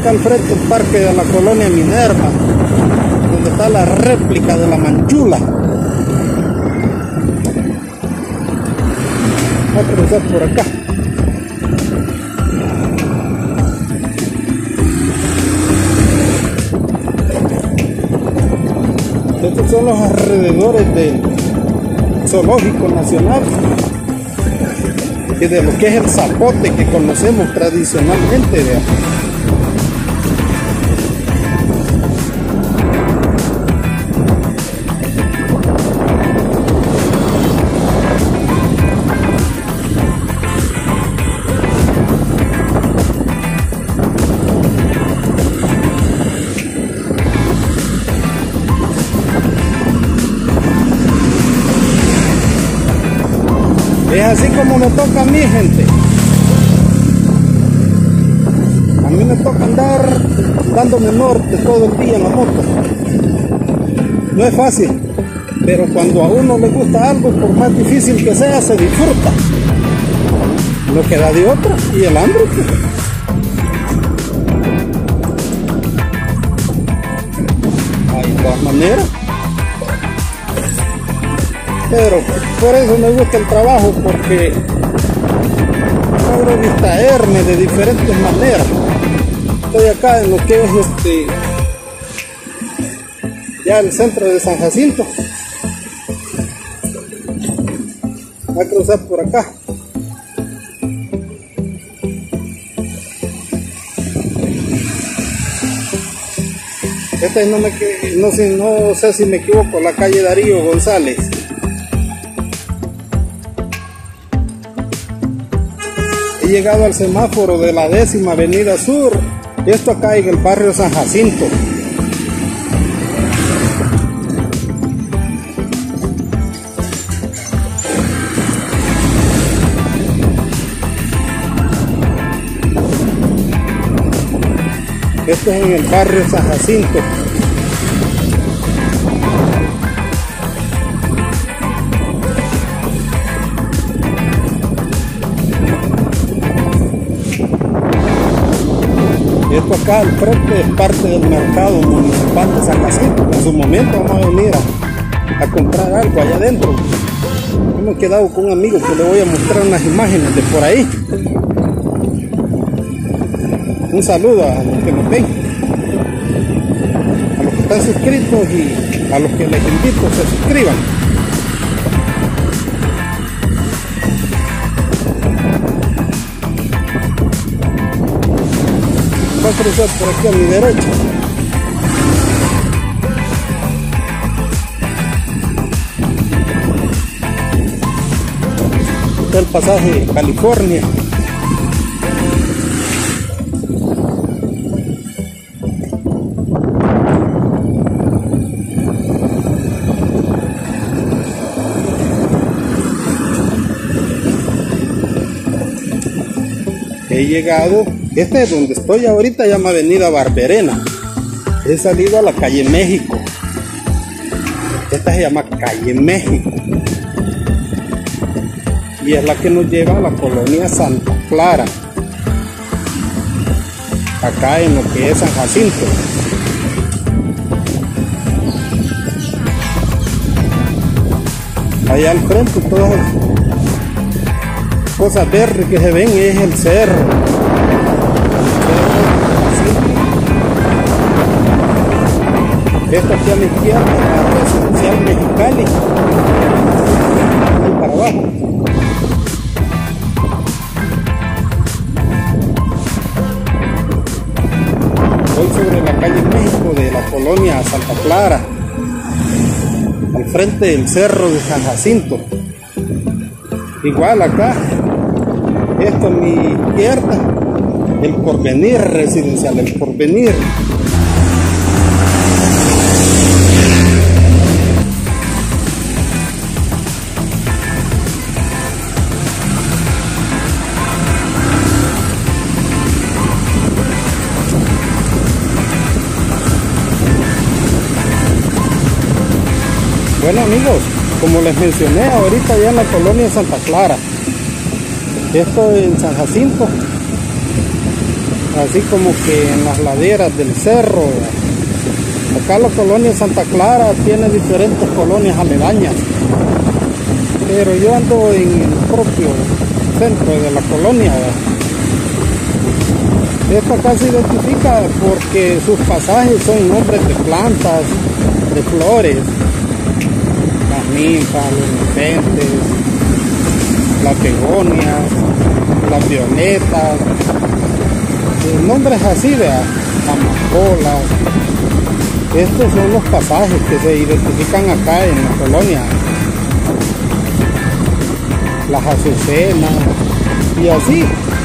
acá al frente el parque de la colonia Minerva, donde está la réplica de la Manchula. Voy a cruzar por acá. Estos son los alrededores del Zoológico Nacional y de lo que es el zapote que conocemos tradicionalmente, ¿verdad? Es así como me toca a mí, gente. A mí me toca andar dándome norte todo el día en la moto. No es fácil, pero cuando a uno le gusta algo, por más difícil que sea, se disfruta. No queda de otra. Y el hambre, pues. Hay de todas maneras. Pero por eso me gusta el trabajo, porque logro distraerme de diferentes maneras. Estoy acá en lo que es ya el centro de San Jacinto. Voy a cruzar por acá. Esta no sé si me equivoco, la calle Darío González. He llegado al semáforo de la 10ª Avenida Sur. Esto acá en el barrio San Jacinto. Esto es en el barrio San Jacinto. Esto acá al frente es parte del mercado municipal de San Jacinto. En su momento vamos a venir a comprar algo allá adentro. Hemos quedado con un amigo que le voy a mostrar unas imágenes de por ahí. Un saludo a los que nos ven, a los que están suscritos y a los que les invito a que se suscriban. Voy a cruzar por aquí a mi derecha. Está el pasaje California. He llegado, este es donde estoy ahorita, llama Avenida Barberena. He salido a la calle México. Esta se llama calle México. Y es la que nos lleva a la colonia Santa Clara. Acá en lo que es San Jacinto. Allá al frente todas las cosas verdes que se ven es el cerro. Esto aquí a la izquierda, la residencial Mexicali. Ahí para abajo. Voy sobre la calle México de la colonia Santa Clara, al frente del cerro de San Jacinto. Igual acá, esto a mi izquierda, el Porvenir residencial, el Porvenir. Bueno amigos, como les mencioné ahorita ya en la colonia Santa Clara, esto en San Jacinto, así como que en las laderas del cerro. Acá la colonia Santa Clara tiene diferentes colonias aledañas, pero yo ando en el propio centro de la colonia. Esto acá se identifica porque sus pasajes son nombres de plantas, de flores, las ninfas, los nefentes, las begonias, las violetas, nombres así de amapolas. Estos son los pasajes que se identifican acá en la colonia. Las azucenas y así.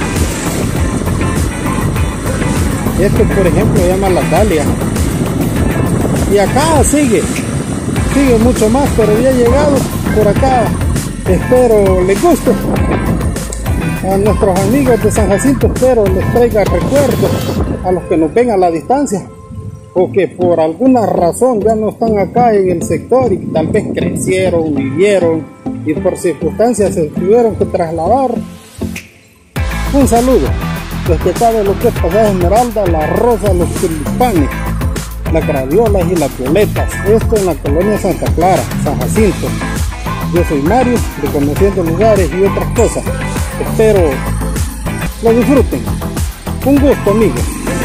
Este, por ejemplo, se llama la dalia. Y acá sigue mucho más, pero ya he llegado por acá. Espero les guste. A nuestros amigos de San Jacinto, espero les traiga recuerdos a los que nos ven a la distancia, o que por alguna razón ya no están acá en el sector y tal vez crecieron, vivieron y por circunstancias se tuvieron que trasladar. Un saludo desde acá de lo que es Pasaje Esmeralda, La Rosa, Los Tulipanes, Las Graviolas y Las Violetas. Esto en la colonia Santa Clara, San Jacinto. Yo soy Mario, de Conociendo Lugares y otras cosas. Espero lo disfruten. Un gusto, amigos.